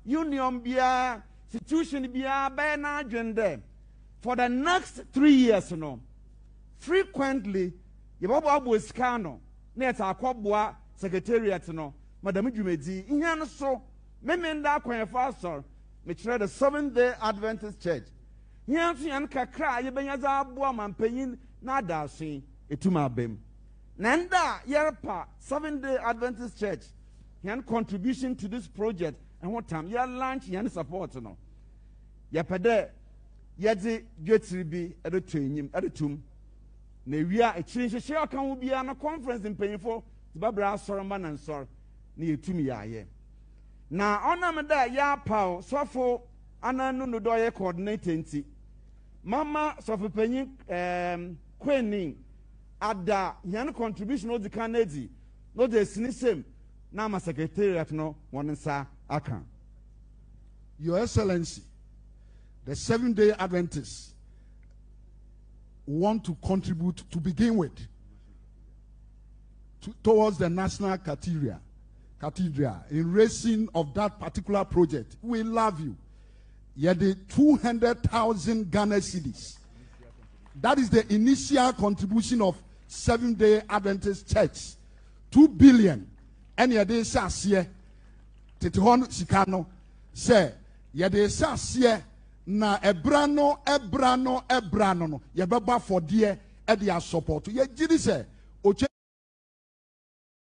union bia, institution bia, by na agenda. For the next 3 years, frequently, Yababu is Kano, near Akobwa, Secretariat, Madame Jumedi, in Yanaso, Memenda Quenfasor, which read the Seventh-day Adventist Church. Yansi and Kakra, Yabanyaza Boam Payin, Nada see, Etuma Bim. Nanda, Yerpa, Seventh-day Adventist Church, Yan contribution to this project, and what time, your lunch, Yan support, Yapade. Yadi Getribi at the training at the tomb. Nevia a change a share can be on a conference in painful Barbara Soroman and Sor near to me. Now, on Amada Ya Pow, so for Anna no doye coordinating. Mama Sofa Penny Quening at the Yan contribution of the Canady, no the Sinism, Nama Secretariat no one sa Akan. Your Excellency, the Seventh-day Adventists want to contribute to begin with towards the National Cathedral in raising of that particular project. We love you. Yeah, the 200,000 Ghana cedis. That is the initial contribution of Seventh-day Adventist Church. 2 billion. And yeah, they say, Tetihon Sikano say, yeah, they say, na ebrano no yebeba for die e dia support ye gidi se